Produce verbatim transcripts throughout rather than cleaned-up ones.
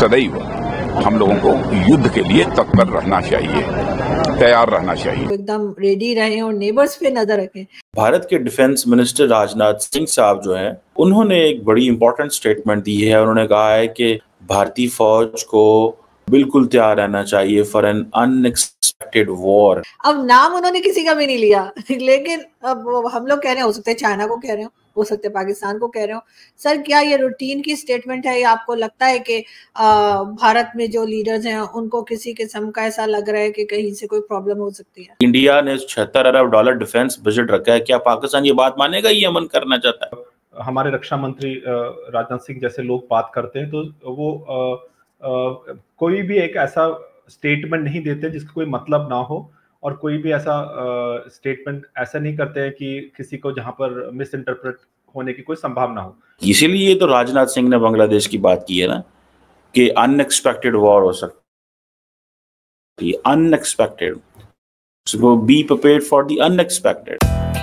सदैव हम लोगों को युद्ध के लिए तत्पर रहना चाहिए, तैयार रहना चाहिए, एकदम रेडी रहें और नेबर्स पे नजर रखें। भारत के डिफेंस मिनिस्टर राजनाथ सिंह साहब जो हैं, उन्होंने एक बड़ी इंपॉर्टेंट स्टेटमेंट दी है। उन्होंने कहा है कि भारतीय फौज को बिल्कुल तैयार रहना चाहिए फॉर एन अनएक्सपेक्टेड वॉर। अब नाम उन्होंने किसी का भी नहीं लिया, लेकिन अब हम लोग कह रहे हैं, हो सकते हैं चाइना को कह रहे हो, हो सकते हैं पाकिस्तान को कह रहे हो। सर, क्या ये रूटीन की स्टेटमेंट है या आपको लगता है कि भारत में जो लीडर्स हैं उनको किसी किस्म का ऐसा लग रहा है कि कहीं से कोई प्रॉब्लम हो सकती है? इंडिया ने छिहत्तर अरब डॉलर डिफेंस बजट रखा है, क्या पाकिस्तान ये बात मानेगा, ये अमन करना चाहता है? हमारे रक्षा मंत्री राजनाथ सिंह जैसे लोग बात करते हैं तो वो आ, आ, कोई भी एक ऐसा स्टेटमेंट नहीं देते जिसका कोई मतलब ना हो, और कोई भी ऐसा स्टेटमेंट ऐसा नहीं करते हैं कि किसी को जहां पर मिस इंटरप्रेट होने की कोई संभावना हो। इसीलिए तो राजनाथ सिंह ने बांग्लादेश की बात की है ना, कि अनएक्सपेक्टेड वॉर हो सकती है, unexpected, so be prepared for the unexpected.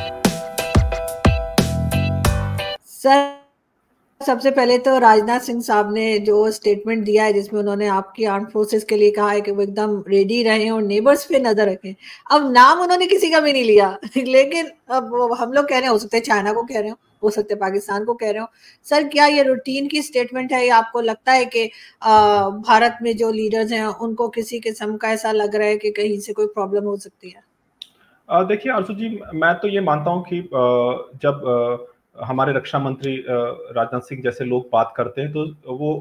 Sir, सबसे पहले तो राजनाथ सिंह साहब ने जो स्टेटमेंट दिया है जिसमें उन्होंने आपकी आर्म फोर्सेस के लिए कहा है कि वो एकदम रेडी रहें और नेबर्स पे नजर रखें। अब नाम उन्होंने किसी का भी नहीं लिया, लेकिन अब हम लोग कह रहे हैं, हो सकते हैं चाइना को कह रहे हो, हो सकते हैं पाकिस्तान को कह रहे हो। सर, क्या ये रूटीन की स्टेटमेंट है या आपको लगता है कि भारत में जो लीडर्स हैं उनको किसी किस्म का ऐसा लग रहा है कि कहीं से कोई प्रॉब्लम हो सकती है? देखिए आरजू जी, मैं तो ये मानता हूँ कि जब हमारे रक्षा मंत्री राजनाथ सिंह जैसे लोग बात करते हैं तो वो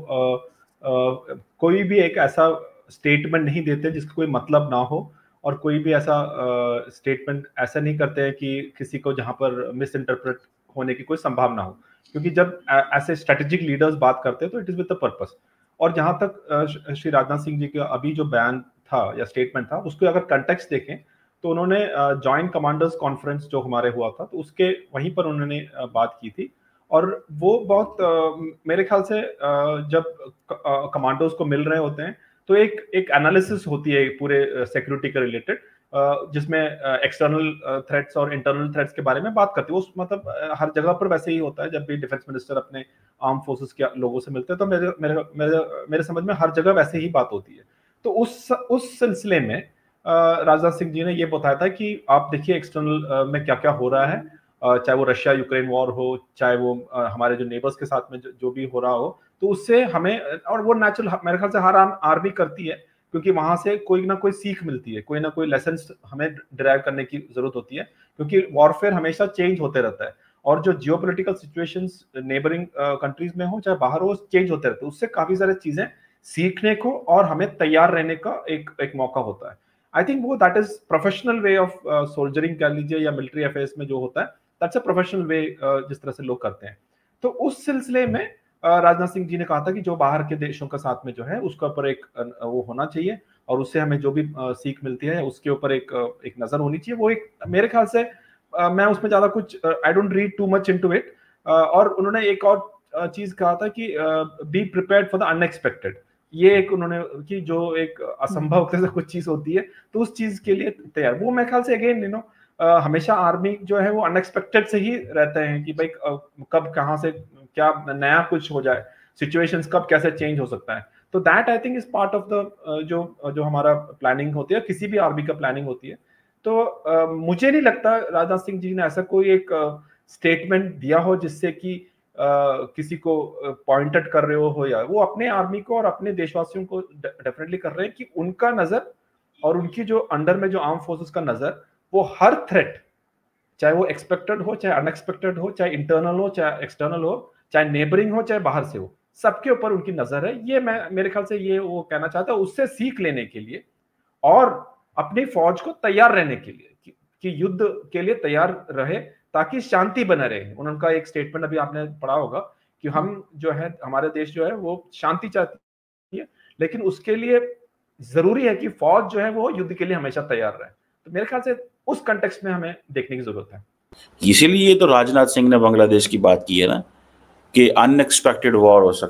आ, आ, कोई भी एक ऐसा स्टेटमेंट नहीं देते जिसका कोई मतलब ना हो, और कोई भी ऐसा स्टेटमेंट ऐसा नहीं करते हैं कि किसी को जहां पर मिस इंटरप्रेट होने की कोई संभावना हो, क्योंकि जब ऐसे स्ट्रेटेजिक लीडर्स बात करते हैं तो it is with the purpose. और जहां तक श्री राजनाथ सिंह जी का अभी जो बयान था या स्टेटमेंट था, उसको अगर कंटेक्स्ट देखें तो उन्होंने जॉइंट कमांडर्स कॉन्फ्रेंस जो हमारे हुआ था तो उसके वहीं पर उन्होंने बात की थी, और वो बहुत मेरे ख्याल से जब कमांडोज को मिल रहे होते हैं तो एक एक एनालिसिस होती है पूरे सिक्योरिटी के रिलेटेड, जिसमें एक्सटर्नल थ्रेट्स और इंटरनल थ्रेट्स के बारे में बात करती है। उस मतलब हर जगह पर वैसे ही होता है, जब भी डिफेंस मिनिस्टर अपने आर्म फोर्सेस के लोगों से मिलते हैं तो मेरे मेरे मेरे मेरे समझ में हर जगह वैसे ही बात होती है। तो उस उस सिलसिले में राजनाथ सिंह जी ने ये बताया था कि आप देखिए एक्सटर्नल में क्या क्या हो रहा है, चाहे वो रशिया यूक्रेन वॉर हो, चाहे वो हमारे जो नेबर्स के साथ में जो, जो भी हो रहा हो, तो उससे हमें, और वो नेचुरल मेरे ख्याल से हर आर्मी करती है, क्योंकि वहां से कोई ना कोई सीख मिलती है, कोई ना कोई लेसन हमें डिराइव करने की जरूरत होती है, क्योंकि वॉरफेयर हमेशा चेंज होते रहता है, और जो जियोपॉलिटिकल सिचुएशंस नेबरिंग कंट्रीज में हो चाहे बाहर हो, चेंज होते रहते हैं। उससे काफी सारी चीजें सीखने को और हमें तैयार रहने का एक एक मौका होता है। आई थिंक वो that is professional way of soldiering कह लीजिए, या मिलिट्री अफेयर्स में जो होता है, दैट्स अ प्रोफेशनल वे जिस तरह से लोग करते हैं। तो उस सिलसिले में uh, राजनाथ सिंह जी ने कहा था कि जो बाहर के देशों के साथ में जो है उसके ऊपर एक uh, वो होना चाहिए, और उससे हमें जो भी uh, सीख मिलती है उसके ऊपर एक uh, एक नजर होनी चाहिए। वो एक मेरे ख्याल से uh, मैं उसमें ज्यादा कुछ I don't read too much into it. और उन्होंने एक और uh, चीज कहा था कि be prepared for the unexpected. ये एक उन्होंने कि जो एक असंभव जैसे कुछ चीज होती है तो उस चीज के लिए तैयार। वो मेरे ख्याल से अगेन यू नो हमेशा आर्मी जो है वो अनएक्सपेक्टेड से ही रहते हैं कि भाई कब कहाँ से क्या नया कुछ हो जाए, सिचुएशंस कब कैसे चेंज हो सकता है। तो that I think is part of the जो जो हमारा प्लानिंग होती है, किसी भी आर्मी का प्लानिंग होती है। तो uh, मुझे नहीं लगता राजनाथ सिंह जी ने ऐसा कोई एक स्टेटमेंट uh, दिया हो जिससे कि Uh, किसी को पॉइंटेड uh, कर रहे हो हो या वो अपने आर्मी को और अपने देशवासियों को डेफिनेटली कर रहे हैं कि उनका नजर और उनकी जो अंडर में जो आर्म फोर्सेस का नजर, वो हर थ्रेट, चाहे वो एक्सपेक्टेड हो चाहे अनएक्सपेक्टेड हो, चाहे इंटरनल हो चाहे एक्सटर्नल हो, चाहे नेबरिंग हो चाहे बाहर से हो, सबके ऊपर उनकी नजर है। ये मैं मेरे ख्याल से ये वो कहना चाहता है, उससे सीख लेने के लिए और अपनी फौज को तैयार रहने के लिए कि, कि युद्ध के लिए तैयार रहे ताकि शांति बना रहे। उनका एक स्टेटमेंट अभी आपने पढ़ा होगा कि हम जो है हमारे देश जो है वो शांति चाहती है, लेकिन उसके लिए जरूरी है कि फौज जो है वो युद्ध के लिए हमेशा तैयार रहे। तो मेरे ख्याल से उस कंटेक्स्ट में हमें देखने की जरूरत है। इसीलिए तो राजनाथ सिंह ने बांग्लादेश की बात की है ना, कि अनएक्सपेक्टेड वॉर हो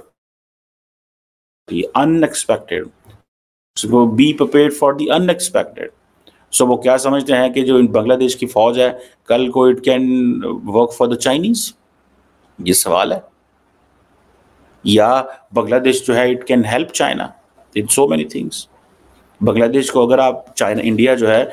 सकती है, unexpected, so be prepared for the unexpected. So so, वो क्या समझते हैं कि जो बांग्लादेश की फौज है कल को it can work for the Chinese? ये सवाल है। या बांग्लादेश जो है it can help China in so many things. Bangladesh को अगर आप चाइना इंडिया जो है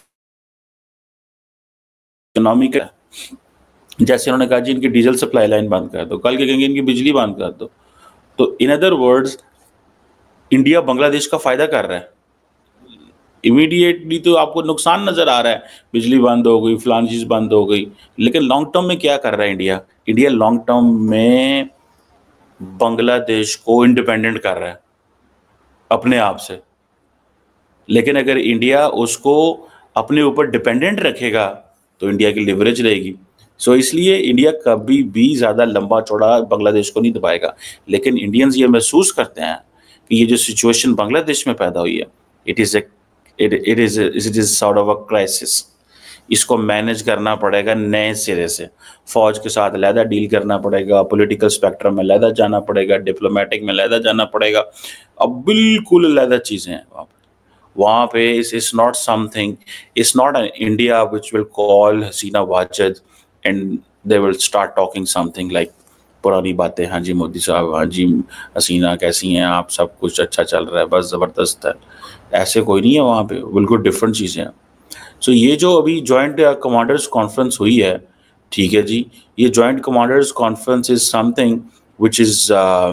इकोनॉमिक, जैसे उन्होंने कहा जी इनकी डीजल सप्लाई लाइन बंद कर दो, कल के कहेंगे इनकी बिजली बंद कर दो। तो in other words India Bangladesh का फायदा कर रहा है। इमीडिएटली तो आपको नुकसान नजर आ रहा है, बिजली बंद हो गई, फलान चीज बंद हो गई, लेकिन लॉन्ग टर्म में क्या कर रहा है इंडिया? इंडिया लॉन्ग टर्म में बांग्लादेश को इंडिपेंडेंट कर रहा है अपने आप से। लेकिन अगर इंडिया उसको अपने ऊपर डिपेंडेंट रखेगा तो इंडिया की लिवरेज रहेगी। सो so, इसलिए इंडिया कभी भी ज़्यादा लंबा चौड़ा बांग्लादेश को नहीं दबाएगा। लेकिन इंडियंस ये महसूस करते हैं कि ये जो सिचुएशन बांग्लादेश में पैदा हुई है, it is it it is it is sort of a crisis. इसको मैनेज करना पड़ेगा नए सिरे से, फौज के साथ अलहदा डील करना पड़ेगा, पॉलिटिकल स्पेक्ट्रम में अलहदा जाना पड़ेगा, डिप्लोमेटिक में अलहदा जाना पड़ेगा। अब बिल्कुल अलहदा चीज़ें हैं वहाँ पे वहाँ पे इस is not something, it's not an India which will call Hasina Wajid and they will start talking something like पुरानी बातें, हाँ जी मोदी साहब, हाँ जी हसीना कैसी हैं आप, सब कुछ अच्छा चल रहा है, बस ज़बरदस्त है। ऐसे कोई नहीं है वहाँ पे, बिल्कुल डिफरेंट चीज़ें हैं। सो so, ये जो अभी जॉइंट कमांडर्स कॉन्फ्रेंस हुई है, ठीक है जी, ये joint commanders conference is something which is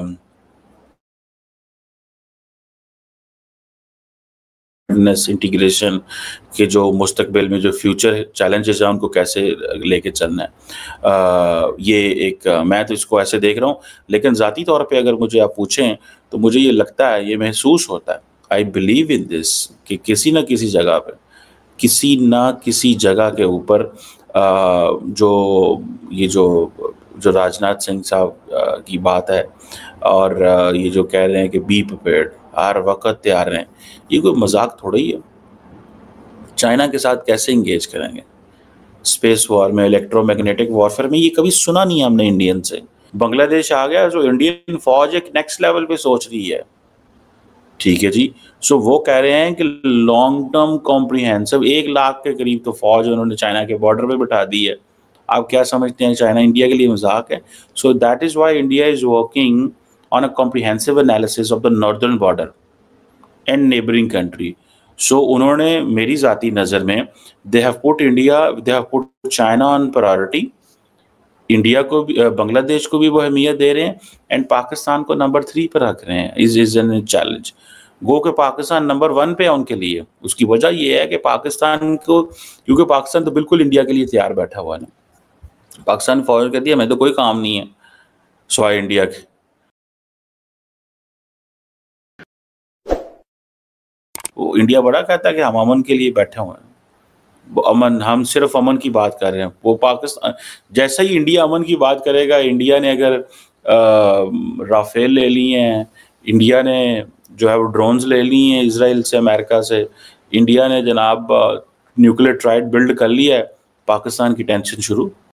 integration के जो मुस्तकबिल में जो फ्यूचर चैलेंजेस हैं उनको कैसे लेके चलना है। uh, ये एक uh, मैं तो इसको ऐसे देख रहा हूँ। लेकिन ज़ाती तौर पे अगर मुझे आप पूछें तो मुझे ये लगता है, ये महसूस होता है, आई बिलीव इन दिस, कि किसी न किसी जगह पे किसी ना किसी जगह के ऊपर जो ये जो जो राजनाथ सिंह साहब की बात है और ये जो कह रहे हैं कि बी प्रिपेयर्ड, हर वक्त तैयार रहें, ये कोई मजाक थोड़ा ही है। चाइना के साथ कैसे इंगेज करेंगे स्पेस वॉर में, इलेक्ट्रोमैग्नेटिक वॉरफेयर में? ये कभी सुना नहीं हमने इंडियन से। बांग्लादेश आ गया, जो इंडियन फौज एक नेक्स्ट लेवल पे सोच रही है, ठीक है जी। सो so, वो कह रहे हैं कि लॉन्ग टर्म कॉम्प्रिहेंसिव एक लाख के करीब तो फौज उन्होंने चाइना के बॉर्डर पे बिठा दी है। आप क्या समझते हैं, चाइना इंडिया के लिए मजाक है? So that is why India is working on a comprehensive analysis of the northern border and neighbouring country. सो उन्होंने मेरी जाती नज़र में they have put India they have put China on priority. India को भी, बांग्लादेश को भी वो अहमियत दे रहे हैं एंड पाकिस्तान को नंबर थ्री पर रख रहे हैं। Is is an challenge. गो के पाकिस्तान नंबर वन पे है उनके लिए। उसकी वजह ये है कि पाकिस्तान को, क्योंकि पाकिस्तान तो बिल्कुल इंडिया के लिए तैयार बैठा हुआ है ना। पाकिस्तान फौज कहती है हमें तो कोई काम नहीं है सिवाय इंडिया के। वो इंडिया बड़ा कहता है कि हम अमन के लिए बैठे हुए हैं, अमन, हम सिर्फ अमन की बात कर रहे हैं। वो पाकिस्तान जैसा ही इंडिया अमन की बात करेगा, इंडिया ने अगर राफेल ले लिए हैं, इंडिया ने जो है वो ड्रोन्स ले ली हैं इजराइल से, अमेरिका से, इंडिया ने जनाब न्यूक्लियर ट्राइड बिल्ड कर लिया है, पाकिस्तान की टेंशन शुरू।